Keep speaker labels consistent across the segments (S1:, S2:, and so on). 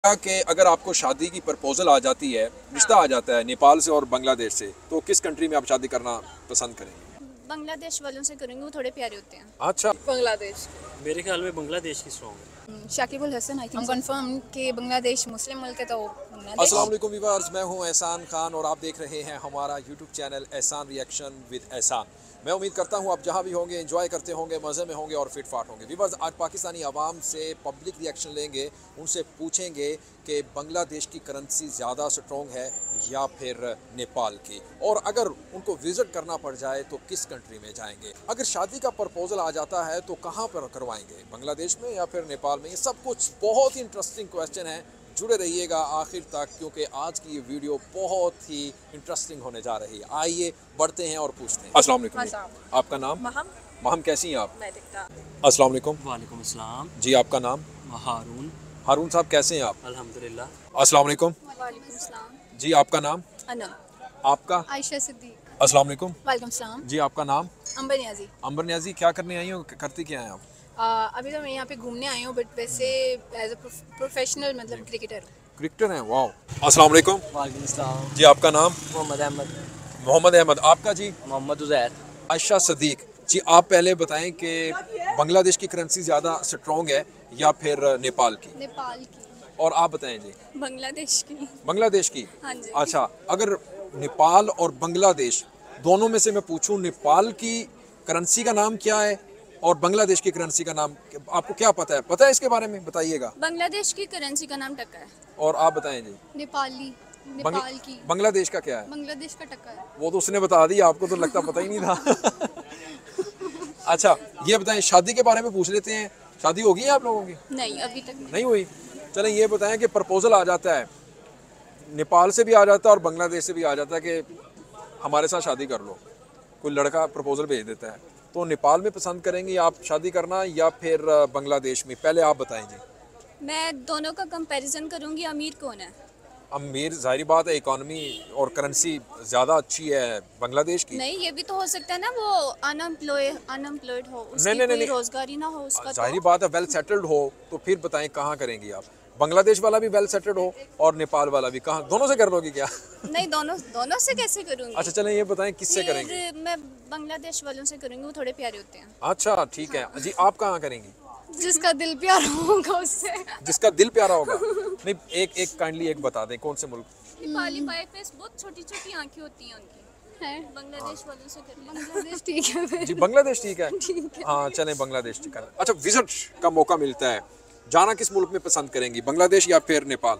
S1: कि अगर आपको शादी की प्रपोजल आ जाती है, रिश्ता आ जाता है नेपाल से और बांग्लादेश से, तो किस कंट्री में आप शादी करना पसंद करेंगे?
S2: बांग्लादेश वालों से करेंगे, वो थोड़े प्यारे होते हैं।
S1: अच्छा,
S3: बांग्लादेश।
S4: मेरे ख्याल में बांग्लादेश की स्ट्रॉन्ग है।
S3: Shakib ul Hasan I think confirm कि बांग्लादेश मुस्लिम मुल्क है तो बांग्लादेश।
S1: अस्सलाम वालेकुम व्यूअर्स, मैं हूं एहसान खान और आप देख रहे हैं हमारा YouTube channel Ehsan reaction with Ehsan. मैं उम्मीद करता हूं आप जहां भी होंगे एंजॉय करते होंगे, मज़े में होंगे और फिट फाट होंगे। व्यूअर्स, आज पाकिस्तानी आवाम से पब्लिक रिएक्शन लेंगे, उनसे पूछेंगे कि बांग्लादेश की करेंसी ज़्यादा स्ट्रॉन्ग है या फिर नेपाल की, और अगर उनको विज़िट करना पड़ जाए तो किस कंट्री में जाएंगे। अगर शादी का प्रपोजल आ जाता है तो कहाँ पर करवाएंगे, बांग्लादेश में या फिर नेपाल में? ये सब कुछ बहुत ही इंटरेस्टिंग क्वेश्चन है, जुड़े रहिएगा आखिर तक क्योंकि आज की ये वीडियो बहुत ही इंटरेस्टिंग होने जा रही है। आइए बढ़ते हैं और पूछते हैं। अस्सलाम वालेकुम, आपका नाम? महम, कैसी हैं आप? अस्सलाम वालेकुम।
S4: वालेकुम अस्सलाम।
S1: जी, आपका नाम?
S4: हारून।
S1: हारून साहब, कैसे हैं आप?
S4: अल्हम्दुलिल्लाह।
S1: अस्सलाम वालेकुम।
S2: वालेकुम सलाम।
S1: जी, आपका नाम?
S3: अनम।
S1: आपका?
S2: आयशा सिद्दीक।
S1: अस्सलाम वालेकुम।
S3: वालेकुम सलाम।
S1: जी, आपका नाम?
S3: अंबर नियाजी।
S1: अंबर नियाजी, क्या करने आई हो, करती क्या हैं आप?
S3: अभी तो मैं यहाँ पे घूमने आई हूँ बट वैसे एज अ प्रोफेशनल मतलब क्रिकेटर।
S1: क्रिकेटर हैं, वाह। अस्सलाम वालेकुम।
S4: वालेकुम अस्सलाम।
S1: जी, आपका नाम?
S4: मोहम्मद अहमद।
S1: मोहम्मद अहमद। आपका जी?
S4: मोहम्मद उजैर।
S1: आयशा सदीक। जी, आप पहले बताएं कि बांग्लादेश की करेंसी ज़्यादा स्ट्रॉन्ग है या फिर नेपाल की?
S2: नेपाल की।
S1: और आप बताएं जी?
S2: बांग्लादेश की।
S1: बांग्लादेश की।
S2: हाँ जी।
S1: अच्छा, अगर नेपाल और बांग्लादेश दोनों में से मैं पूछूं, नेपाल की करेंसी का नाम क्या है और बांग्लादेश की करेंसी का नाम, आपको क्या पता है? पता है इसके बारे में, बताइएगा।
S2: बांग्लादेश की करेंसी का नाम टका है।
S1: और आप बताएं जी?
S2: नेपाली। नेपाल की।
S1: बांग्लादेश का क्या है?
S2: बांग्लादेश का टका है।
S1: वो तो उसने बता दिया, आपको तो लगता पता ही नहीं था। अच्छा, ये बताएं, शादी के बारे में पूछ लेते हैं। शादी होगी है आप लोगों की?
S2: नहीं, अभी तक नहीं।
S1: नहीं हुई। चलें, ये बताएं कि प्रपोजल आ जाता है, नेपाल से भी आ जाता है और बांग्लादेश से भी आ जाता है कि हमारे साथ शादी कर लो, कोई लड़का प्रपोजल भेज देता है, तो नेपाल में पसंद करेंगे आप शादी करना या फिर बांग्लादेश में? पहले आप बताएं जी।
S2: मैं दोनों का कंपैरिजन करूंगी। अमीर कौन है?
S1: अमीर, जाहिर बात है, इकोनॉमी और करेंसी ज़्यादा अच्छी है बांग्लादेश की।
S2: नहीं, ये भी तो हो सकता है ना, वो अनएम्प्लॉयड हो, उसकी
S1: नहीं,
S2: कोई रोजगारी ना हो उसका।
S1: जाहिर
S2: तो
S1: बात है, वेल सेटल्ड हो, तो फिर बताएं कहाँ करेंगी आप? बांग्लादेश वाला भी वेल सेटल्ड हो और नेपाल वाला भी, कहाँ, दोनों से कर लोगी क्या?
S2: नहीं, दोनों से कैसे करूंगी?
S1: अच्छा, चलें, ये बताएं किससे करेंगे?
S2: फिर मैं बांग्लादेश वालों से करूंगी, वो थोड़े प्यारे होते हैं।
S1: अच्छा, ठीक है जी। आप कहाँ करेंगी?
S2: जिसका दिल प्यारा होगा उससे।
S1: जिसका दिल प्यारा होगा। नहीं, एक काइंडली एक बता दें, कौन से मुल्क?
S2: नेपाली बाय फेस, बहुत छोटी छोटी आंखें होती हैं उनकी। है बांग्लादेश वालों से करेंगे। बांग्लादेश ठीक है फिर।
S1: जी, बांग्लादेश ठीक है। हाँ, चलें, बांग्लादेश ठीक है। अच्छा, विजिट का मौका मिलता है, जाना किस मुल्क में पसंद करेंगी, बांग्लादेश या फिर नेपाल?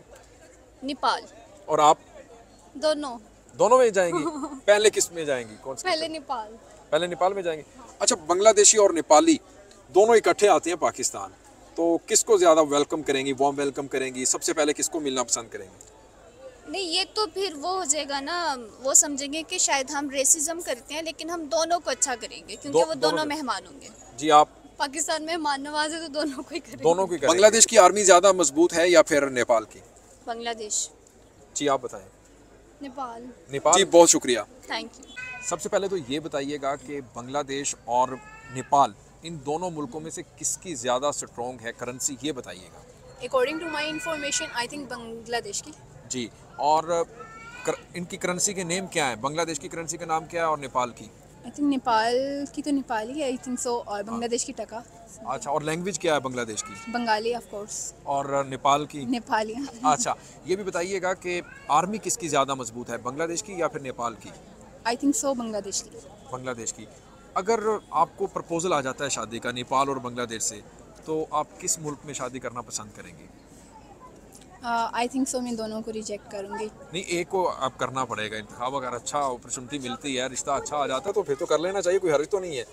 S2: नेपाल।
S1: और आप?
S2: दोनों।
S1: दोनों में जाएंगी? पहले किस में जाएंगी, कौन सा?
S2: पहले नेपाल।
S1: पहले नेपाल में जाएंगी। अच्छा, बांग्लादेशी और नेपाली दोनों इकट्ठे आते हैं पाकिस्तान, तो किसको ज़्यादा वेलकम करेंगी, वार्म वेलकम करेंगी? सबसे पहले किसको मिलना पसंद करेंगी?
S2: नहीं, ये तो फिर वो हो जाएगा ना, वो समझेंगे कि शायद हम रेसिज्म करते हैं, लेकिन हम दोनों को अच्छा करेंगे क्योंकि वो दोनों मेहमान होंगे।
S1: जी, आप?
S2: पाकिस्तान में मेहमान नवाज है तो दोनों को ही करेंगे।
S1: दोनों को ही करेंगे। बांग्लादेश की आर्मी ज़्यादा मजबूत है या फिर नेपाल की?
S2: बांग्लादेश।
S1: जी, आप बताएं।
S2: नेपाल।
S1: नेपाल। जी, बहुत शुक्रिया।
S2: Thank you.
S1: सबसे पहले तो ये बताइएगा कि बांग्लादेश और नेपाल, इन दोनों मुल्कों में से किसकी ज़्यादा स्ट्रॉन्ग है करेंसी, ये बताइएगा।
S3: According to my information I think Bangladesh की।
S1: जी, और इनकी करेंसी के नेम क्या है? बांग्लादेश की करेंसी का नाम क्या है और नेपाल की?
S3: आई थिंक नेपाल की तो नेपाली है आई थिंक सो, और बांग्लादेश की टका।
S1: अच्छा, और लैंग्वेज क्या है बांग्लादेश की?
S3: Bengali of course.
S1: और नेपाल की?
S3: नेपाली।
S1: अच्छा, ये भी बताइएगा कि आर्मी किसकी ज़्यादा मजबूत है, बांग्लादेश की या फिर नेपाल की?
S3: आई थिंक सो बांग्लादेश की।
S1: बांग्लादेश की। अगर आपको प्रपोजल आ जाता है शादी का नेपाल और बांग्लादेश से, तो आप किस मुल्क में शादी करना पसंद करेंगी?
S3: आई थिंक सो मैं दोनों को रिजेक्ट करूंगी।
S1: नहीं, एक को आप करना पड़ेगा इंतखाब। अगर अच्छा अपॉर्चुनिटी मिलती है, रिश्ता अच्छा आ जाता है तो फिर तो कर लेना चाहिए, कोई हर्ज तो नहीं है।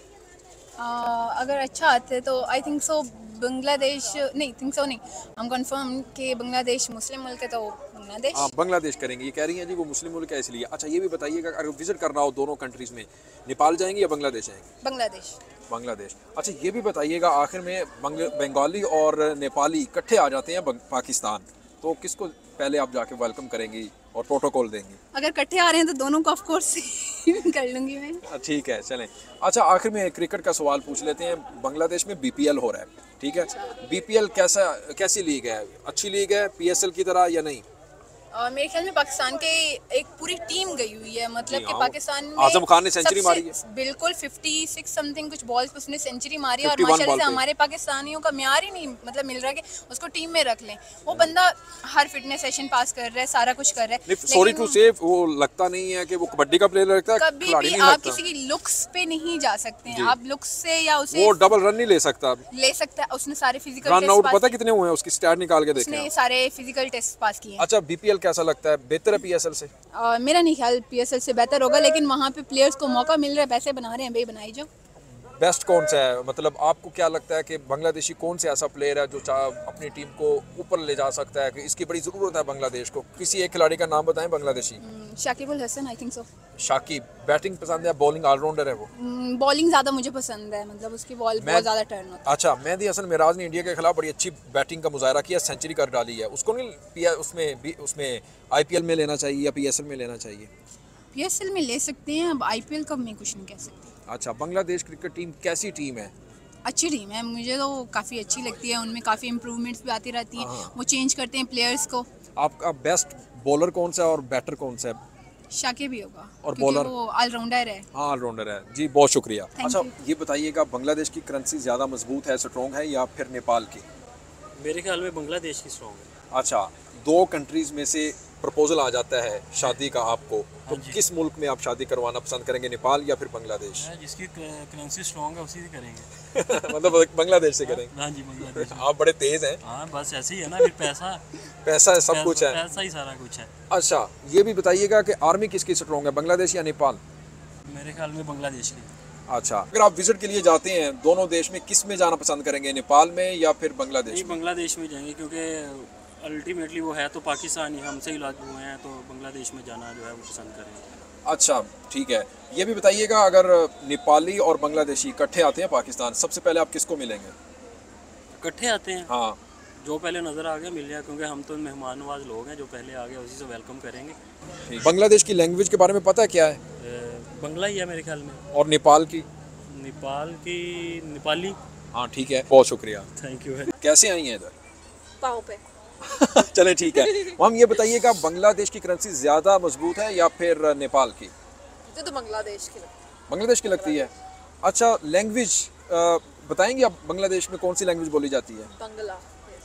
S3: अगर अच्छा आते तो आई थिंक सो बांग्लादेश, नहीं थिंक सो नहीं, हम कंफर्म कि बांग्लादेश मुस्लिम मुल्क है तो बांग्लादेश।
S1: हाँ, बांग्लादेश करेंगे, ये कह रही हैं जी वो मुस्लिम मुल्क है इसलिए। अच्छा, ये भी बताइएगा, अगर विजिट करना हो दोनों कंट्रीज़ में, नेपाल जाएंगे या बांग्लादेश जाएंगे?
S3: बांग्लादेश।
S1: बांग्लादेश। अच्छा, ये भी बताइएगा आखिर में, बंगाली और नेपाली इकट्ठे आ जाते हैं पाकिस्तान, तो किसको पहले आप जाके वेलकम करेंगी और प्रोटोकॉल देंगी?
S3: अगर इकट्ठे आ रहे हैं तो दोनों को ऑफ कोर्स कर लूंगी मैं।
S1: ठीक है, चलें। अच्छा, आखिर में क्रिकेट का सवाल पूछ लेते हैं। बांग्लादेश में बीपीएल हो रहा है, ठीक है? बीपीएल कैसी लीग है? अच्छी लीग है पीएसएल की तरह या नहीं?
S3: मेरे ख्याल में पाकिस्तान के एक पूरी टीम गई हुई है, मतलब कि
S1: हाँ,
S3: पाकिस्तान में
S1: आजम खान ने सेंचुरी
S3: सबसे-
S1: मारी है।
S3: बिल्कुल 56 समथिंग कुछ बॉल्स पे उसने सेंचुरी मारी है और
S1: 51
S3: माशाल्लाह
S1: बॉल
S3: से
S1: पे।
S3: हमारे पाकिस्तानियों का म्यार ही नहीं मतलब मिल रहा है कि उसको टीम में रख लें। वो बंदा हर फिटनेस सेशन पास कर रहा है, सारा कुछ कर रहा है,
S1: सॉरी टू से वो लगता नहीं है कि वो कबड्डी का प्लेयर लगता है,
S3: कभी
S1: खिलाड़ी
S3: भी
S1: नहीं
S3: आप
S1: लगता।
S3: किसी की लुक्स पे नहीं जा सकते
S1: जी।
S3: हैं। आप लुक्स से या उसे
S1: वो डबल रन नहीं ले सकता।
S3: ले सकता है। उसने सारे फिजिकल
S1: रन आउट
S3: टेस्ट
S1: पता कितने हुए हैं उसकी स्टैट निकाल के देखें
S3: उसने
S1: आप।
S3: सारे फिजिकल टेस्ट पास किए हैं।
S1: अच्छा, बीपीएल कैसा लगता है? बेहतर है पीएसएल से?
S3: मेरा नहीं ख्याल पीएसएल से बेहतर होगा, लेकिन वहाँ पे प्लेयर्स को मौका मिल रहा है, पैसे बना रहे हैं, भाई बनाई जो।
S1: बेस्ट कौन सा है? मतलब आपको क्या लगता है कि बांग्लादेशी कौन से ऐसा प्लेयर है जो अपनी टीम को ऊपर ले जा सकता है कि इसकी बड़ी ज़रूरत है बांग्लादेश को? किसी एक खिलाड़ी का नाम बताएं Bangladeshi.
S3: Shakib Al Hasan, I think so.
S1: Shakib. Batting पसंद है, बॉलिंग ऑलराउंडर है वो?
S3: बॉलिंग ज़्यादा मुझे पसंद है, मतलब उसकी बॉल बहुत ज़्यादा टर्न होता
S1: अच्छा, मेहदी हसन मिराज ने इंडिया के खिलाफ बड़ी अच्छी बैटिंग का मुजाहरा किया, सेंचुरी कर डाली है। उसको नहीं उसमें आईपीएल में लेना चाहिए या पीएसएल में लेना चाहिए?
S3: है। पीएसएल में ले सकते हैं, अब आईपीएल का मैं कुछ नहीं कह सकती।
S1: अच्छा, बांग्लादेश क्रिकेट टीम कैसी टीम है?
S3: अच्छी टीम है, मुझे तो काफ़ी अच्छी लगती है। उनमें काफ़ी इम्प्रूवमेंट्स भी आती रहती हैं, वो चेंज करते हैं प्लेयर्स को।
S1: आपका बेस्ट बॉलर कौन सा है और बैटर कौन सा है?
S3: शाकिब भी होगा
S1: और
S3: क्योंकि
S1: बॉलर?
S3: वो ऑलराउंडर है।
S1: हाँ, ऑलराउंडर है जी, बहुत शुक्रिया।
S3: Thank
S1: अच्छा,
S3: you.
S1: ये बताइएगा बांग्लादेश की करेंसी ज़्यादा मजबूत है, स्ट्रॉन्ग है या फिर नेपाल की?
S4: मेरे ख्याल में बांग्लादेश की स्ट्रॉन्ग है।
S1: अच्छा, दो कंट्रीज़ में से प्रपोजल आ जाता है शादी का आपको, तो
S4: हाँ जी।
S1: किस मुल्क में आप शादी करवाना पसंद करेंगे, नेपाल या फिर बांग्लादेश?
S4: जिसकी करेंसी स्ट्रॉन्ग है उसी से करेंगे।
S1: मतलब बांग्लादेश से करेंगे?
S4: हाँ जी, बांग्लादेश।
S1: आप बड़े तेज़ हैं।
S4: हाँ, बस ऐसे ही है ना, फिर पैसा
S1: पैसा है, सब कुछ है।
S4: पैसा ही सारा कुछ है।
S1: अच्छा, ये भी बताइएगा कि आर्मी किसकी स्ट्रॉन्ग है, बांग्लादेश या नेपाल?
S4: मेरे ख्याल में बांग्लादेश की।
S1: अच्छा, अगर आप विजिट के लिए जाते हैं दोनों देश में, किस में जाना पसंद करेंगे, नेपाल में या फिर बांग्लादेश
S4: नहीं,
S1: में?
S4: बांग्लादेश में जाएंगे क्योंकि अल्टीमेटली वो है तो पाकिस्तानी, हमसे ही लागू हुए हैं, तो बांग्लादेश में जाना जो है वो पसंद करेंगे।
S1: अच्छा, ठीक है। ये भी बताइएगा अगर नेपाली और बांग्लादेशी इकट्ठे आते हैं पाकिस्तान, सबसे पहले आप किसको मिलेंगे?
S4: इकट्ठे आते हैं,
S1: हाँ,
S4: जो पहले नज़र आ गया मिल जाए, क्योंकि हम तो मेहमान नवाज लोग हैं, जो पहले आ गया उसी से वेलकम करेंगे।
S1: ठीक। बांग्लादेश की लैंग्वेज के बारे में पता है क्या है?
S4: बंगला ही है मेरे ख्याल में।
S1: और नेपाल की?
S4: नेपाल की नेपाली।
S1: हाँ, ठीक है, बहुत शुक्रिया।
S4: Thank you.
S1: कैसे आई हैं इधर?
S3: पाँव पे।
S1: चलें, ठीक है। हम ये बताइएगा बांग्लादेश की करेंसी ज़्यादा मजबूत है या फिर नेपाल की?
S3: मुझे तो बांग्लादेश की लगती है।
S1: बांग्लादेश की लगती है। अच्छा, लैंग्वेज बताएंगे आप, बांग्लादेश में कौन सी लैंग्वेज बोली जाती है?
S3: बंगला।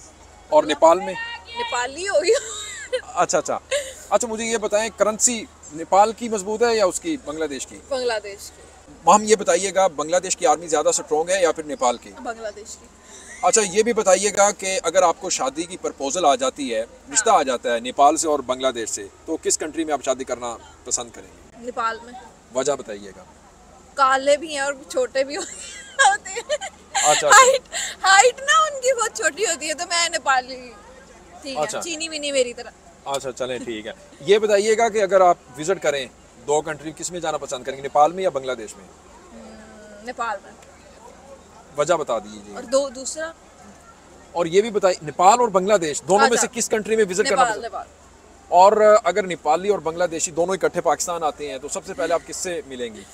S1: और नेपाल में?
S3: नेपाली हो गया।
S1: अच्छा, मुझे ये बताएं, करेंसी नेपाल की मजबूत है या उसकी, बांग्लादेश की?
S3: बांग्लादेश की।
S1: हम ये बताइएगा बांग्लादेश की आर्मी ज़्यादा स्ट्रॉन्ग है या फिर नेपाल की?
S3: बांग्लादेश की।
S1: अच्छा, ये भी बताइएगा कि अगर आपको शादी की प्रपोजल आ जाती है, रिश्ता आ जाता है नेपाल से और बांग्लादेश से, तो किस कंट्री में आप शादी करना पसंद करेंगे?
S3: नेपाल में।
S1: वजह बताइएगा।
S3: काले भी हैं और छोटे भी होते हैं।
S1: अच्छा।
S3: हाइट ना उनकी बहुत छोटी होती है, तो मैं नेपाली। ठीक
S1: अच्छा।
S3: है, चीनी विनी मेरी तरह।
S1: अच्छा, चलें, ठीक है। ये बताइएगा कि अगर आप विजिट करें दो कंट्री, किस में जाना पसंद करेंगे, नेपाल में या बांग्लादेश में?
S3: नेपाल में।
S1: वजह बता दीजिए।
S3: और दूसरा?
S1: और ये भी बताइए, नेपाल और बांग्लादेश दोनों में से किस कंट्री में विजिट करना पसंद?
S3: नेपाल।
S1: और अगर नेपाली और बांग्लादेशी दोनों इकट्ठे पाकिस्तान आते हैं, तो सबसे पहले आप किससे मिलेंगी?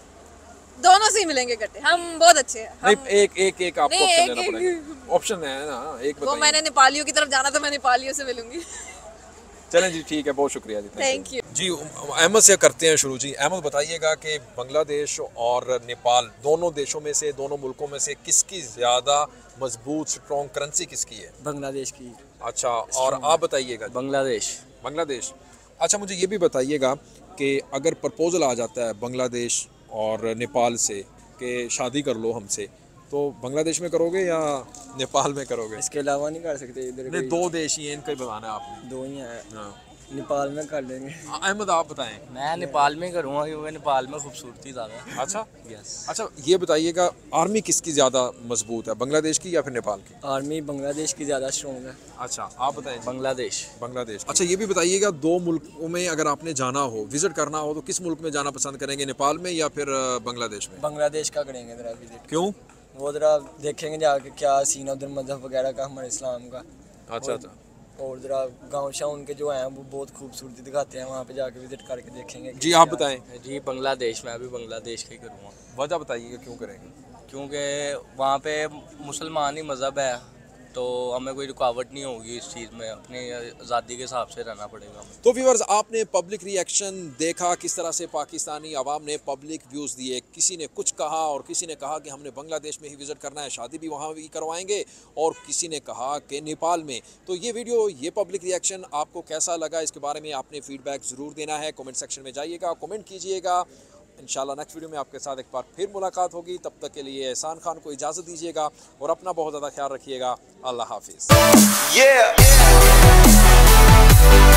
S3: दोनों से ही मिलेंगे इकट्ठे, हम बहुत अच्छे हैं।
S1: नहीं, एक आपको
S3: नहीं,
S1: ऑप्शन
S3: एक-
S1: देना पड़ेगा। ऑप्शन है ना, एक
S3: वो
S1: बताइए।
S3: मैंने नेपालियों की तरफ जाना, तो मैं नेपालियों से मिलूंगी।
S1: चलें जी, ठीक है, बहुत शुक्रिया जी।
S3: Thank you.
S1: जी, अहमद से करते हैं शुरू। जी अहमद, बताइएगा कि बांग्लादेश और नेपाल दोनों देशों में से, दोनों मुल्कों में से किसकी ज़्यादा मजबूत स्ट्रॉन्ग करेंसी किसकी है?
S4: बांग्लादेश की।
S1: अच्छा, और आप बताइएगा।
S4: बांग्लादेश।
S1: बांग्लादेश। अच्छा, मुझे ये भी बताइएगा कि अगर प्रपोजल आ जाता है बांग्लादेश और नेपाल से कि शादी कर लो हमसे, तो बांग्लादेश में करोगे या नेपाल में करोगे?
S5: इसके अलावा नहीं कर सकते इधर?
S1: नहीं, दो देश ही हैं, इनका ही बताना है आपने।
S5: दो ही हैं।
S1: हाँ।
S5: नेपाल में कर लेंगे।
S1: अहमद, आप बताएं।
S4: मैं नेपाल में करूँगा क्योंकि नेपाल में खूबसूरती ज़्यादा है।
S1: अच्छा,
S4: यस।
S1: अच्छा, ये बताइएगा आर्मी किसकी ज़्यादा मजबूत है, बांग्लादेश की या फिर नेपाल की?
S5: आर्मी बांग्लादेश की ज़्यादा स्ट्रॉन्ग है।
S1: अच्छा, आप बताएं।
S4: बांग्लादेश।
S1: बांग्लादेश। अच्छा, ये भी बताइएगा दो मुल्कों में अगर आपने जाना हो, विजिट करना हो, तो किस मुल्क में जाना पसंद करेंगे, नेपाल में या फिर बांग्लादेश में?
S5: बांग्लादेश का करेंगे ज़रा विजिट।
S1: क्यों?
S5: वो ज़रा देखेंगे जाके क्या सीन है उधर, मजहब वगैरह का, हमारे इस्लाम का।
S1: अच्छा,
S5: और ज़रा गाँव शाह उनके जो हैं वो बहुत खूबसूरती दिखाते हैं, वहाँ पे जाके विजिट करके देखेंगे।
S1: जी आप बताएं।
S6: जी बांग्लादेश में, अभी बांग्लादेश का ही करूँगा
S1: वजह बताइएगा क्यों करेंगे?
S6: क्योंकि वहाँ पे मुसलमान ही मज़हब है, तो हमें कोई रुकावट नहीं होगी इस चीज़ में, अपनी आज़ादी के हिसाब से रहना पड़ेगा हमें।
S1: तो व्यूअर्स आपने पब्लिक रिएक्शन देखा, किस तरह से पाकिस्तानी आवाम ने पब्लिक व्यूज़ दिए। किसी ने कुछ कहा और किसी ने कहा कि हमने बांग्लादेश में ही विज़िट करना है, शादी भी वहाँ भी करवाएंगे, और किसी ने कहा कि नेपाल में। तो ये वीडियो, ये पब्लिक रिएक्शन आपको कैसा लगा, इसके बारे में आपने फीडबैक ज़रूर देना है। कमेंट सेक्शन में जाइएगा, कमेंट कीजिएगा। इंशाल्लाह नेक्स्ट वीडियो में आपके साथ एक बार फिर मुलाकात होगी। तब तक के लिए एहसान खान को इजाज़त दीजिएगा और अपना बहुत ज़्यादा ख्याल रखिएगा। अल्लाह हाफिज़।